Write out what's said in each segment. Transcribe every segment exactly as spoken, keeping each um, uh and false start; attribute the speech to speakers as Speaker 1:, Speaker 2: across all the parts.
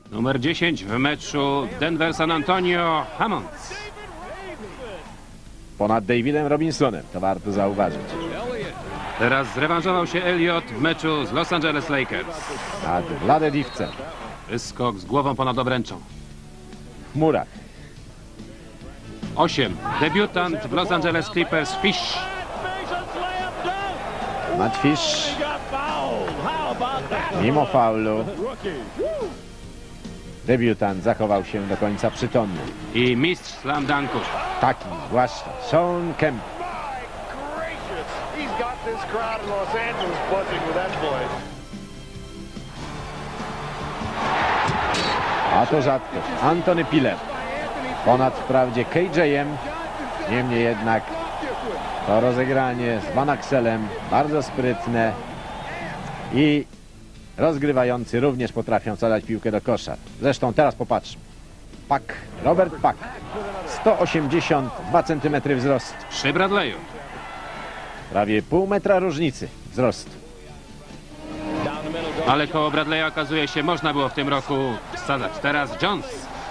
Speaker 1: Numer dziesięć w meczu Denver-San Antonio, Hammonds.
Speaker 2: Ponad Davidem Robinsonem, to warto zauważyć.
Speaker 1: Teraz zrewanżował się Elliott w meczu z Los Angeles Lakers.
Speaker 2: Nad Wladedivcem.
Speaker 1: Wyskok z głową ponad obręczą.
Speaker 2: W murach.
Speaker 1: osiem. Debiutant w Los Angeles Clippers, Fish.
Speaker 2: Matt Fish. Mimo faulu. Debiutant zachował się do końca przytomny.
Speaker 1: I mistrz slam dunków.
Speaker 2: Taki zwłaszcza Shawn Kemp. A to rzadkość. Anthony Piller. Ponad wprawdzie K J M. Niemniej jednak to rozegranie z Van Axelem bardzo sprytne i rozgrywający również potrafią zadać piłkę do kosza. Zresztą teraz popatrzmy. Pak, Robert Pak. sto osiemdziesiąt dwa centymetry wzrostu.
Speaker 1: Przy Bradley'u.
Speaker 2: Prawie pół metra różnicy wzrostu.
Speaker 1: Ale koło Bradley'a okazuje się, można było w tym roku wsadzać. Teraz Jones.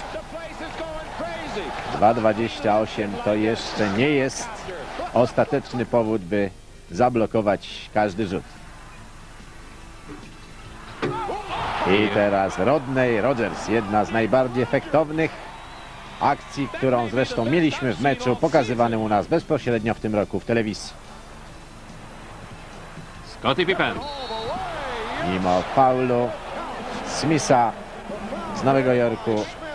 Speaker 2: dwa dwadzieścia osiem to jeszcze nie jest ostateczny powód, by zablokować każdy rzut. I teraz Rodney Rogers, jedna z najbardziej efektownych akcji, którą zresztą mieliśmy w meczu pokazywanym u nas bezpośrednio w tym roku w telewizji.
Speaker 1: Scottie Pippen.
Speaker 2: Mimo faulu Smitha z Nowego Jorku.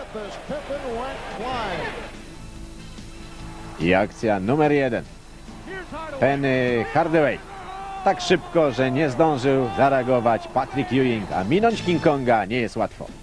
Speaker 2: I akcja numer jeden. Penny Hardaway. Tak szybko, że nie zdążył zareagować Patrick Ewing, a minąć King Konga nie jest łatwo.